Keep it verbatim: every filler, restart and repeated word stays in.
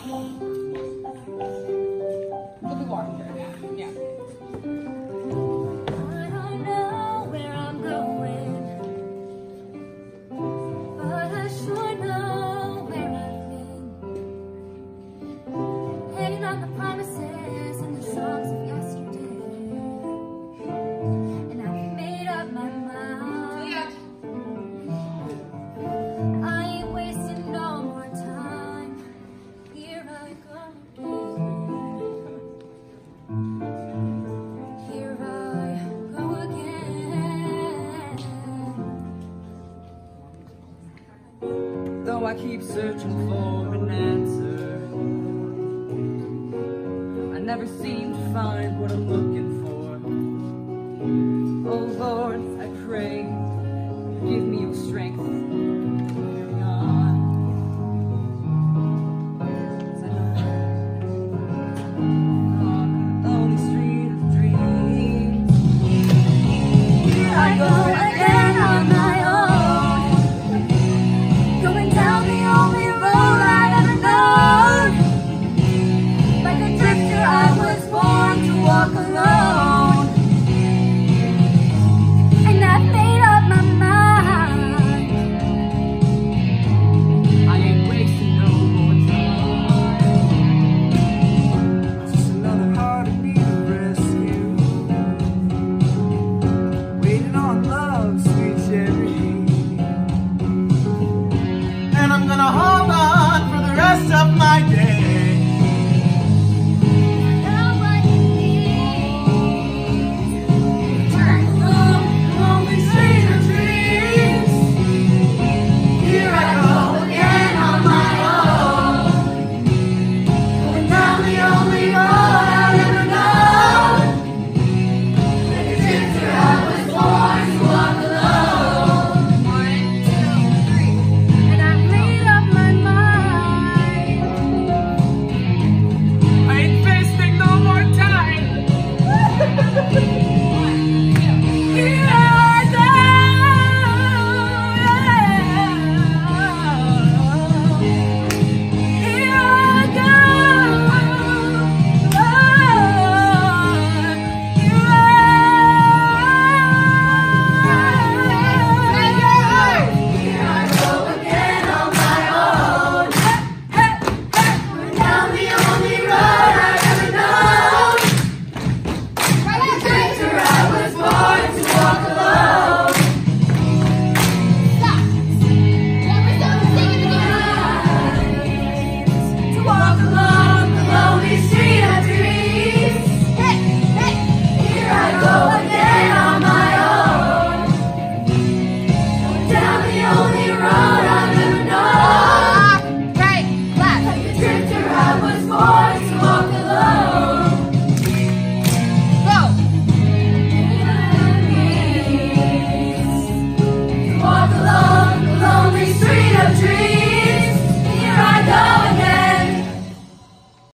We'll be walking there. Yeah. On the promises and the songs of yesterday, and I've made up my mind. Yeah. I ain't wasting no more time. Here I go again. Here I go again. Though I keep searching for an answer, I never seem to find what I'm looking for. Oh Lord, I pray, give me your strength to carry on. 'Cause I know I'm on the lonely street of dreams. Here I go again on my own, going down the only road I've ever known. Like a drifter, I was born to walk alone, and I've made up my mind. I ain't wasting no more time. Just another heart in need of rescue, waiting on love, sweet cherry. And I'm gonna hold on for the rest of my day.